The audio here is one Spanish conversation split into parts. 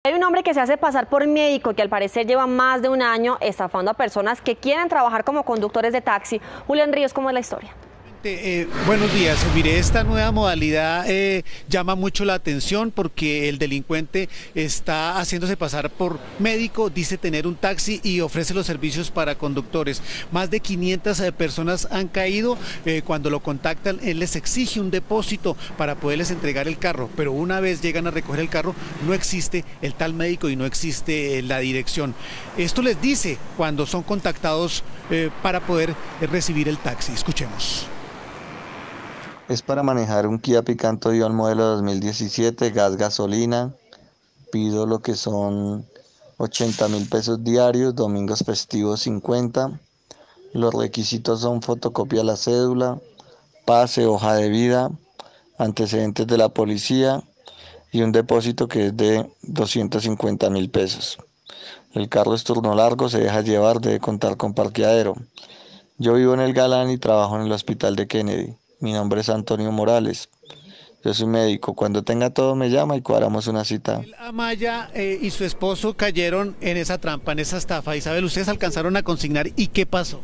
Hay un hombre que se hace pasar por médico que al parecer lleva más de un año estafando a personas que quieren trabajar como conductores de taxi. Julián Ríos, ¿cómo es la historia? Buenos días. Mire, esta nueva modalidad llama mucho la atención porque el delincuente está haciéndose pasar por médico, dice tener un taxi y ofrece los servicios para conductores. Más de 500 personas han caído. Cuando lo contactan, él les exige un depósito para poderles entregar el carro, pero una vez llegan a recoger el carro, no existe el tal médico y no existe la dirección. Esto les dice cuando son contactados para poder recibir el taxi. Escuchemos. Es para manejar un Kia Picanto Ion modelo 2017, gas gasolina. Pido lo que son 80.000 pesos diarios, domingos festivos 50. Los requisitos son fotocopia de la cédula, pase, hoja de vida, antecedentes de la policía y un depósito que es de 250.000 pesos. El carro es turno largo, se deja llevar, debe contar con parqueadero. Yo vivo en el Galán y trabajo en el hospital de Kennedy. Mi nombre es Antonio Morales. Yo soy médico. Cuando tenga todo me llama y cuadramos una cita. Amaya y su esposo cayeron en esa trampa, en esa estafa. Isabel, ¿ustedes alcanzaron a consignar y qué pasó?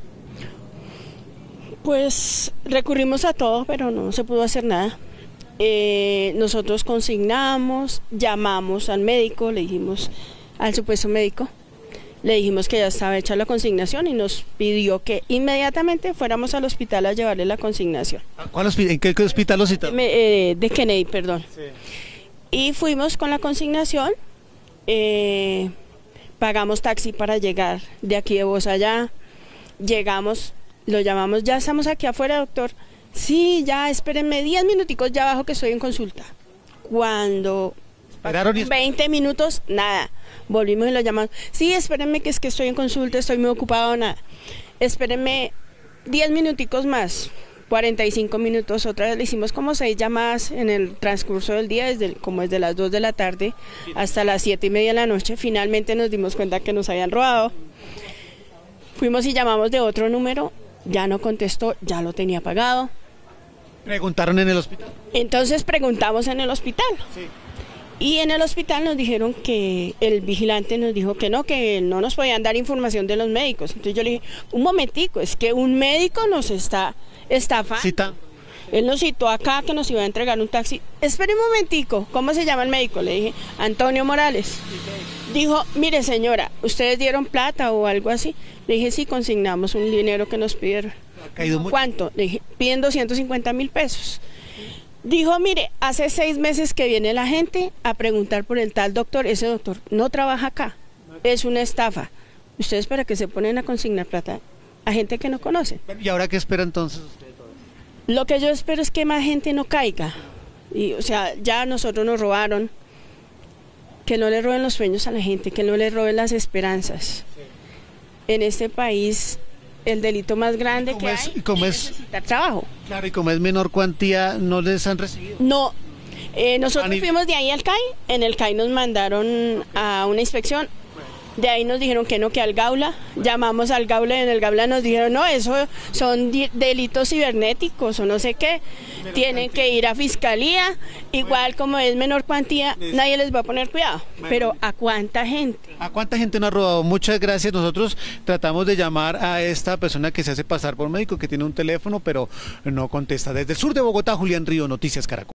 Pues recurrimos a todo, pero no se pudo hacer nada. Nosotros consignamos, llamamos al médico, le dijimos al supuesto médico, le dijimos que ya estaba hecha la consignación y nos pidió que inmediatamente fuéramos al hospital a llevarle la consignación. ¿Cuál hospital? ¿En qué hospital lo citaron? De Kennedy, perdón. Sí. Y fuimos con la consignación, pagamos taxi para llegar de aquí de Bosa allá, llegamos, lo llamamos, ya estamos aquí afuera, doctor. Sí, ya, espérenme 10 minuticos ya abajo que estoy en consulta. Cuando... 20 minutos, nada. Volvimos y lo llamamos. Sí, espérenme que es que estoy en consulta, estoy muy ocupado, nada. Espérenme 10 minuticos más, 45 minutos. Otra vez le hicimos como 6 llamadas en el transcurso del día, como desde las 2 de la tarde hasta las 7:30 de la noche. Finalmente nos dimos cuenta que nos habían robado. Fuimos y llamamos de otro número, ya no contestó, ya lo tenía pagado. ¿Preguntaron en el hospital? Entonces preguntamos en el hospital. Sí. Y en el hospital nos dijeron que el vigilante nos dijo que no nos podían dar información de los médicos. Entonces yo le dije, un momentico, es que un médico nos está estafando. ¿Cita? Él nos citó acá que nos iba a entregar un taxi. Espere un momentico, ¿cómo se llama el médico? Le dije, Antonio Morales. Dijo, mire señora, ¿ustedes dieron plata o algo así? Le dije, sí, consignamos un dinero que nos pidieron. ¿Cuánto? Le dije, piden 250.000 pesos. Dijo, mire, hace 6 meses que viene la gente a preguntar por el tal doctor. Ese doctor no trabaja acá, es una estafa. ¿Ustedes para qué se ponen a consignar plata a gente que no conocen? ¿Y ahora qué espera entonces usted? Lo que yo espero es que más gente no caiga. Y, o sea, ya nosotros nos robaron. Que no le roben los sueños a la gente, que no le roben las esperanzas. Sí. En este país... el delito más grande que hay es necesitar trabajo. Claro, y como es menor cuantía, ¿no les han recibido? No, nosotros fuimos de ahí al CAI, en el CAI nos mandaron a una inspección, de ahí nos dijeron que no, que al Gaula, llamamos al Gaula y en el Gaula nos dijeron, no, eso son delitos cibernéticos o no sé qué, tienen que ir a fiscalía, igual como es menor cuantía, nadie les va a poner cuidado, pero ¿a cuánta gente? ¿A cuánta gente nos ha robado? Muchas gracias. Nosotros tratamos de llamar a esta persona que se hace pasar por médico, que tiene un teléfono, pero no contesta. Desde el sur de Bogotá, Julián Ríos, Noticias Caracol.